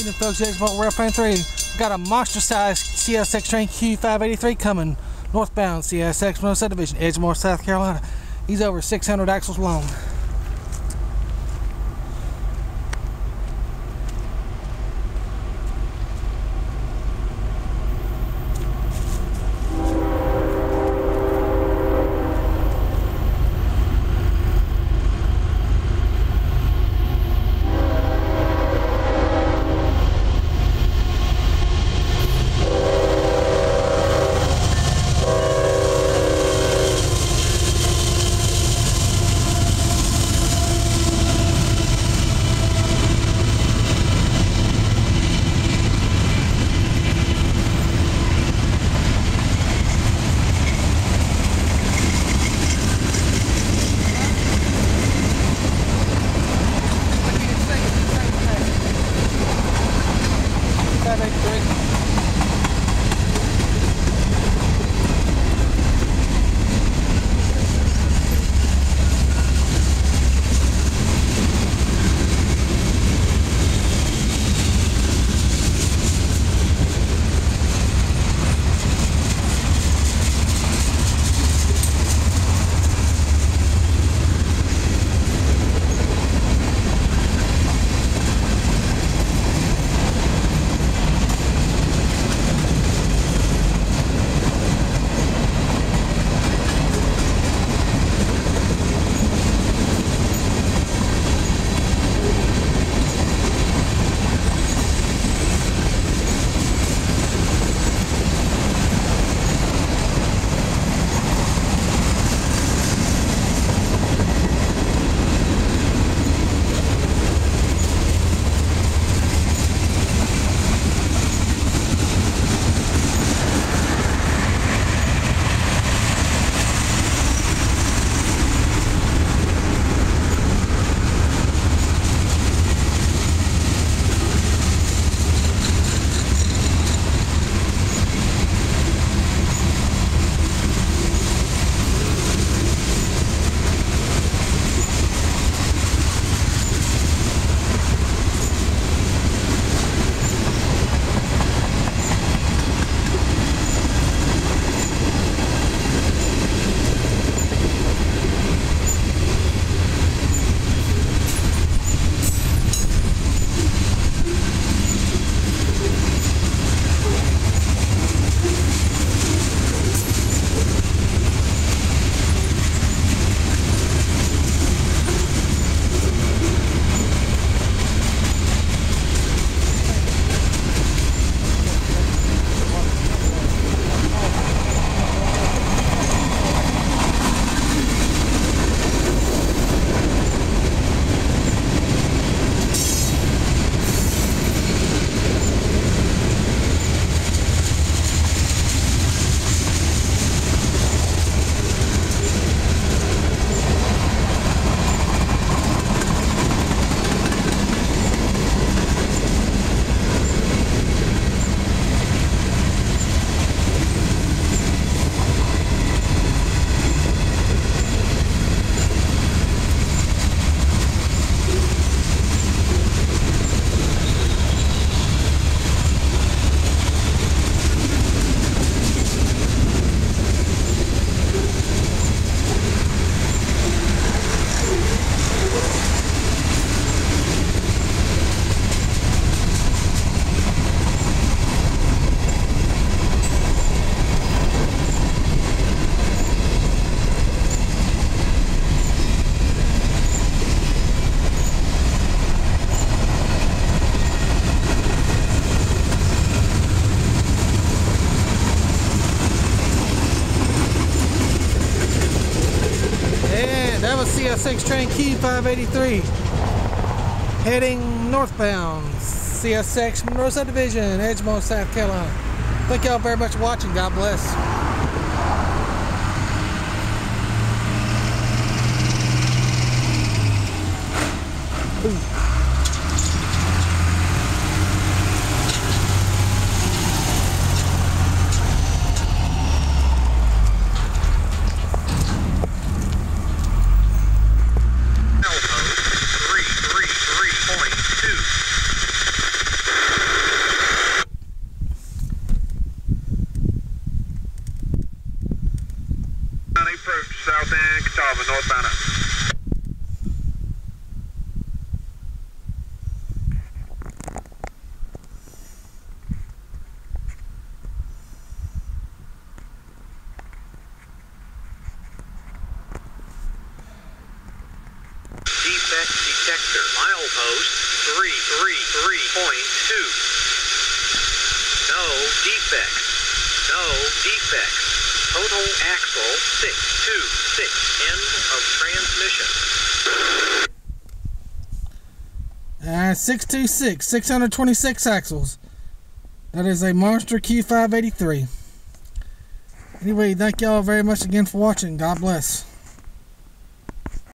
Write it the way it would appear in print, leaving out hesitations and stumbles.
evening, folks. Edgemont Rail Fan 3. We've got a monster-sized CSX train Q583 coming northbound CSX Monroe Subdivision, Edgemont, South Carolina. He's over 600 axles long. That was CSX train Q583 heading northbound CSX Monroe Subdivision, Edgemont, South Carolina. Thank y'all very much for watching. God bless. Ooh. Alpha 333.2. approach, south end, Catawba, northbound up. Defect detector, milepost 333.2. No defects. No defects. Total axle 626. End of transmission. 626, 626 axles. That is a Monster Q583. Anyway, thank y'all very much again for watching. God bless.